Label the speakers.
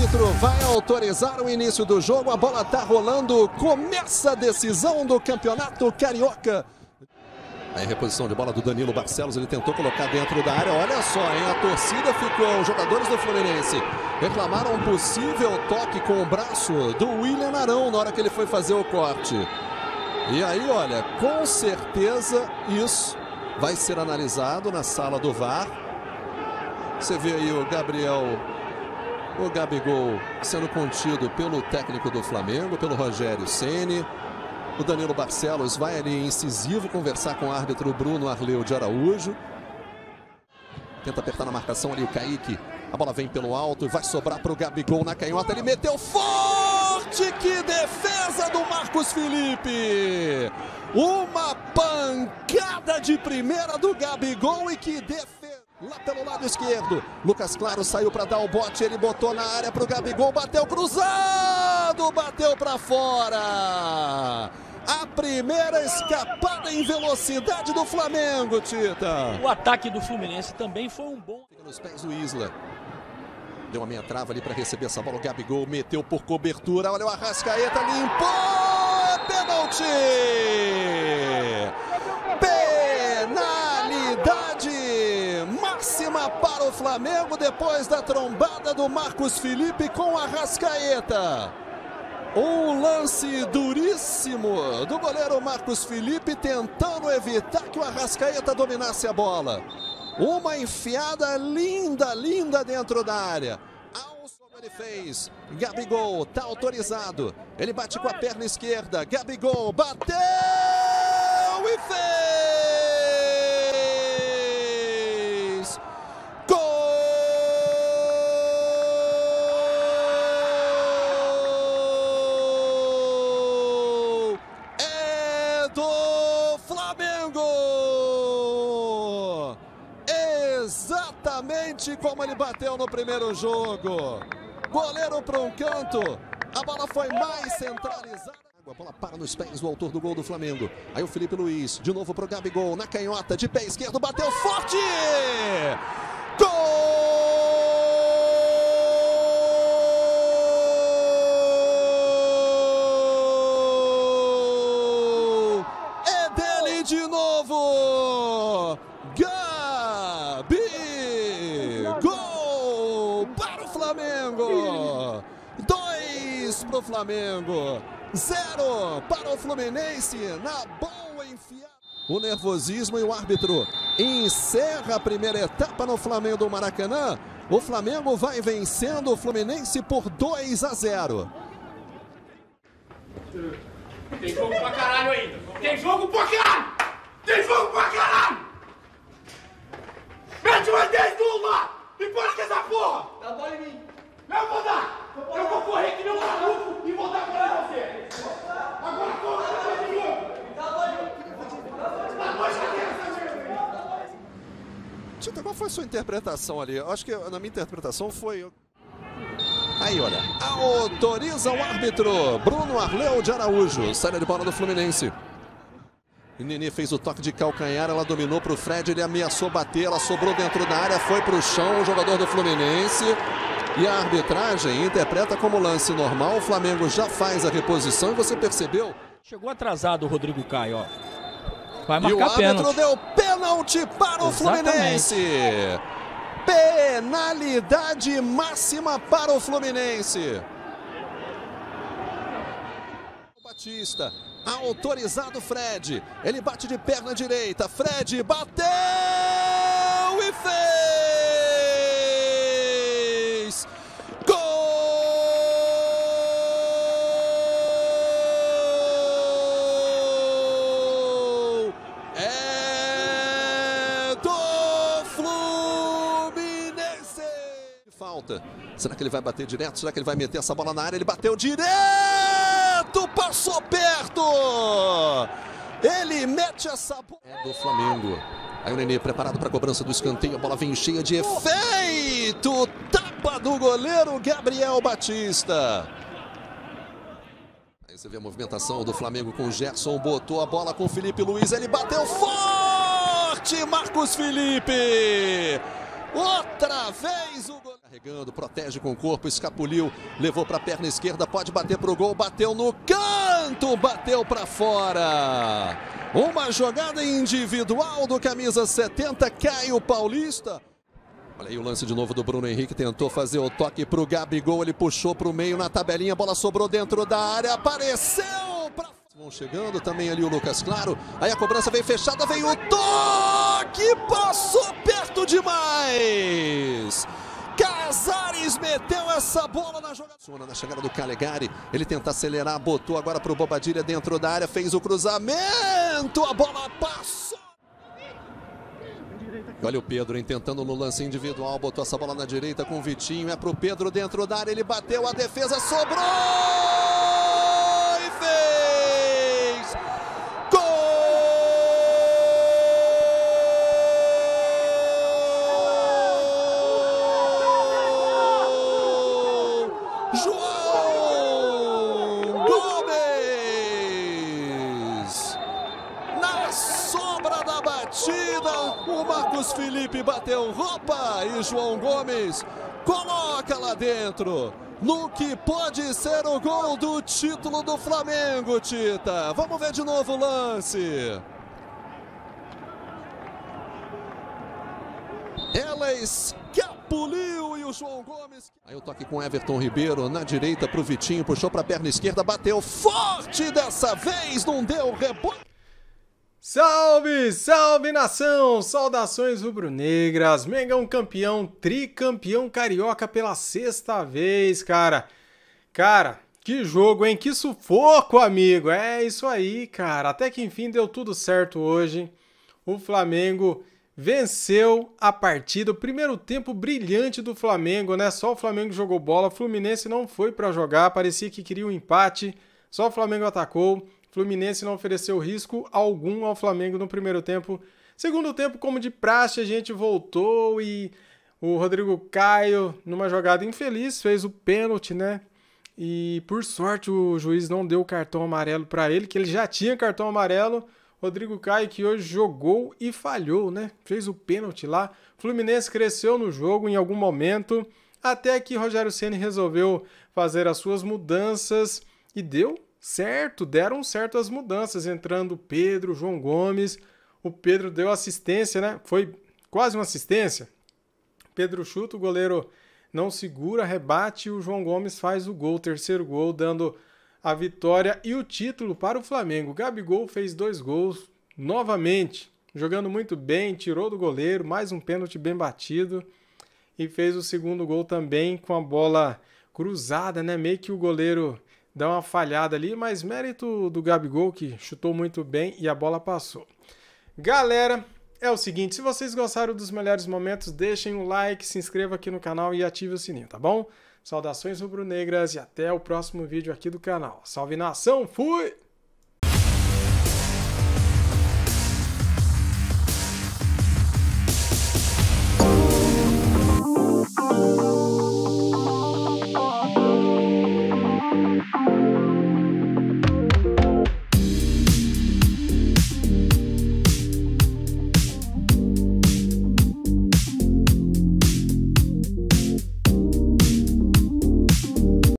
Speaker 1: árbitro vai autorizar o início do jogo. A bola tá rolando. Começa a decisão do Campeonato Carioca. Aí reposição de bola do Danilo Barcelos. Ele tentou colocar dentro da área. Olha só, hein? A torcida ficou. Os jogadores do Fluminense reclamaram um possível toque com o braço do William Arão na hora que ele foi fazer o corte. E aí, olha, com certeza isso vai ser analisado na sala do VAR. Você vê aí o Gabigol sendo contido pelo técnico do Flamengo, pelo Rogério Ceni. O Danilo Barcelos vai ali incisivo conversar com o árbitro Bruno Arleu de Araújo. Tenta apertar na marcação ali o Kaique. A bola vem pelo alto e vai sobrar para o Gabigol na canhota. Ele meteu forte! Que defesa do Marcos Felipe! Uma pancada de primeira do Gabigol e que defesa! Lá pelo lado esquerdo, Lucas Claro saiu para dar o bote, ele botou na área para o Gabigol, bateu cruzado, bateu para fora. A primeira escapada em velocidade do Flamengo, Tita.
Speaker 2: O ataque do Fluminense também foi um bom...
Speaker 1: Fica nos pés do Isla. Deu uma meia trava ali para receber essa bola, o Gabigol meteu por cobertura, olha o Arrascaeta, limpou, é pênalti! Penalidade máxima para o Flamengo depois da trombada do Marcos Felipe com o Arrascaeta. Um lance duríssimo do goleiro Marcos Felipe tentando evitar que o Arrascaeta dominasse a bola. Uma enfiada linda, linda dentro da área. Como ele fez, Gabigol está autorizado. Ele bate com a perna esquerda. Gabigol bateu e fez! Gol! É do Flamengo! Exatamente como ele bateu no primeiro jogo. Goleiro para um canto. A bola foi mais centralizada. A bola para nos pés do autor do gol do Flamengo. Aí o Felipe Luiz, de novo para o Gabigol, na canhota, de pé esquerdo, bateu forte! Gol! É dele de novo! Gol para o Flamengo! 2 para o Flamengo, 0 para o Fluminense na boa enfiada. O nervosismo e o árbitro encerra a primeira etapa no Flamengo do Maracanã. O Flamengo vai vencendo o Fluminense por 2-0.
Speaker 3: Tem jogo pra caralho ainda. Tem jogo pra caralho! Tem jogo pra caralho! Mete uma 10 Lula! E para com essa porra!
Speaker 4: Dá bola em mim!
Speaker 3: Eu vou dar! Eu vou correr que nem um maluco e vou dar bola em você! Agora corre!
Speaker 4: Dá bola em mim!
Speaker 1: Tita, qual foi a sua interpretação ali? Eu acho que na minha interpretação foi... Aí, olha, autoriza o árbitro Bruno Arleu de Araújo. Saída de bola do Fluminense. E Nenê fez o toque de calcanhar, ela dominou para o Fred, ele ameaçou bater, ela sobrou dentro da área, foi para o chão, o jogador do Fluminense. E a arbitragem interpreta como lance normal, o Flamengo já faz a reposição e você percebeu?
Speaker 2: Chegou atrasado o Rodrigo Caio, ó. Vai
Speaker 1: E o
Speaker 2: marcar
Speaker 1: árbitro
Speaker 2: pênalti.
Speaker 1: deu pênalti para o Fluminense. Penalidade máxima para o Fluminense. Batista, autorizado Fred, ele bate de perna direita, Fred bateu e fez! Gol! É do Fluminense! Falta, será que ele vai bater direto? Será que ele vai meter essa bola na área? Ele bateu direto! Passou perto! Ele mete essa bola. É do Flamengo. Aí o Nenê preparado para a cobrança do escanteio. A bola vem cheia de efeito. Tapa do goleiro Gabriel Batista. Aí você vê a movimentação do Flamengo com o Gerson. Botou a bola com o Felipe Luiz. Ele bateu forte. Marcos Felipe. Outra vez o goleiro. Carregando, protege com o corpo, escapuliu, levou para a perna esquerda, pode bater para o gol, bateu no canto, bateu para fora. Uma jogada individual do camisa 70, Caio Paulista. Olha aí o lance de novo do Bruno Henrique, tentou fazer o toque para o Gabigol, ele puxou para o meio na tabelinha, a bola sobrou dentro da área, apareceu para... Vão chegando também ali o Lucas Claro, aí a cobrança vem fechada, vem o toque, passou perto demais. Casares meteu essa bola na jogada. Na chegada do Calegari, ele tenta acelerar, botou agora para o Bobadilha dentro da área, fez o cruzamento, a bola passou. Olha o Pedro tentando no lance individual, botou essa bola na direita com o Vitinho, é para o Pedro dentro da área, ele bateu, a defesa sobrou e fez! Gol! João Gomes! Na sobra da batida, o Marcos Felipe bateu roupa e João Gomes coloca lá dentro, no que pode ser o gol do título do Flamengo, Tita. Vamos ver de novo o lance. Ela escapuliu e o João Gomes... Aí o toque com Everton Ribeiro na direita para o Vitinho, puxou para a perna esquerda, bateu forte dessa vez, não deu rebote.
Speaker 5: Salve, salve nação! Saudações rubro-negras, Mengão campeão, tricampeão carioca pela 6ª vez, cara. Cara, que jogo, hein? Que sufoco, amigo! É isso aí, cara. Até que enfim deu tudo certo hoje. O Flamengo venceu a partida. O primeiro tempo brilhante do Flamengo, né? Só o Flamengo jogou bola, o Fluminense não foi pra jogar, parecia que queria um empate, só o Flamengo atacou. Fluminense não ofereceu risco algum ao Flamengo no primeiro tempo. Segundo tempo, como de praxe, a gente voltou e o Rodrigo Caio, numa jogada infeliz, fez o pênalti, né? E por sorte o juiz não deu o cartão amarelo para ele, que ele já tinha cartão amarelo. Rodrigo Caio, que hoje jogou e falhou, né? Fez o pênalti lá. Fluminense cresceu no jogo em algum momento, até que Rogério Ceni resolveu fazer as suas mudanças e deu certo, deram certo as mudanças, entrando Pedro, João Gomes. O Pedro deu assistência, né? Foi quase uma assistência. Pedro chuta, o goleiro não segura, rebate e o João Gomes faz o gol, o terceiro gol, dando a vitória e o título para o Flamengo. O Gabigol fez 2 gols novamente, jogando muito bem, tirou do goleiro, mais um pênalti bem batido e fez o segundo gol também com a bola cruzada, né? Meio que o goleiro dá uma falhada ali, mas mérito do Gabigol, que chutou muito bem e a bola passou. Galera, é o seguinte, se vocês gostaram dos melhores momentos, deixem um like, se inscreva aqui no canal e ative o sininho, tá bom? Saudações rubro-negras e até o próximo vídeo aqui do canal. Salve nação, fui!